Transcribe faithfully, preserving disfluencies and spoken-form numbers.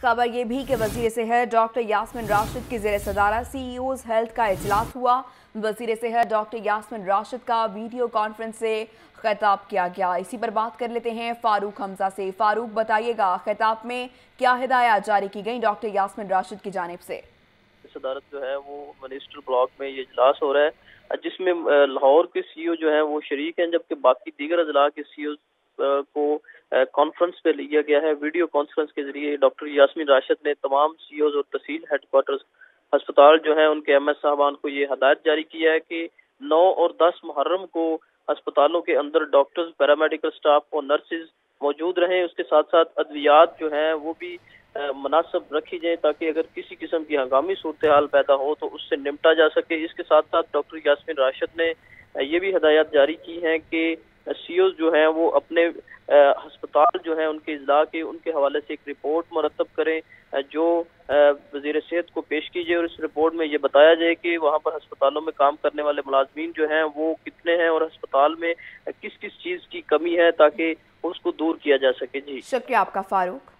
खबर ये भी कि वज़ीर सेहत डॉक्टर यास्मिन राशिद की ज़ेर सदारत सी ई ओज़ हेल्थ का इजलास हुआ। वज़ीर सेहत डॉक्टर यास्मिन राशिद का वीडियो कॉन्फ्रेंस से खिताब किया गया। इसी पर बात कर लेते हैं फारूक हमजा से। फारूक, बताइएगा खिताब में क्या हिदायत जारी की गई डॉक्टर यास्मिन राशिद की जानिब से? सदारत जो है वो मिनिस्टर ब्लॉक में ये इजलास हो रहा है, जिसमें लाहौर के सी ई ओ जो है वो शरीक हैं, जबकि बाकी दीगर अजला के सी ई ओ को कॉन्फ्रेंस पे लिया गया है। वीडियो कॉन्फ्रेंस के जरिए डॉक्टर यास्मिन राशिद ने तमाम सी ई ओज़ और तहसील हेडक्वार्टर्स अस्पताल जो है उनके एम एस साहबान को ये हदायत जारी किया है कि नौ और दस मुहर्रम को अस्पतालों के अंदर डॉक्टर्स, पैरामेडिकल स्टाफ और नर्सेज मौजूद रहें। उसके साथ साथ अद्वियात जो हैं वो भी मुनासिब रखी जाए, ताकि अगर किसी किस्म की हंगामी सूरत हाल पैदा हो तो उससे निपटा जा सके। इसके साथ साथ डॉक्टर यास्मिन राशिद ने ये भी हदायत जारी की हैं कि सी ओ जो हैं वो अपने अस्पताल जो है उनके इजला के उनके हवाले से एक रिपोर्ट मुरतब करें, जो वज़ीर सेहत को पेश की जाए, और इस रिपोर्ट में ये बताया जाए कि वहाँ पर अस्पतालों में काम करने वाले मुलाजमीन जो हैं वो कितने हैं और अस्पताल में किस किस चीज़ की कमी है, ताकि उसको दूर किया जा सके। जी शुक्रिया आपका फारूक।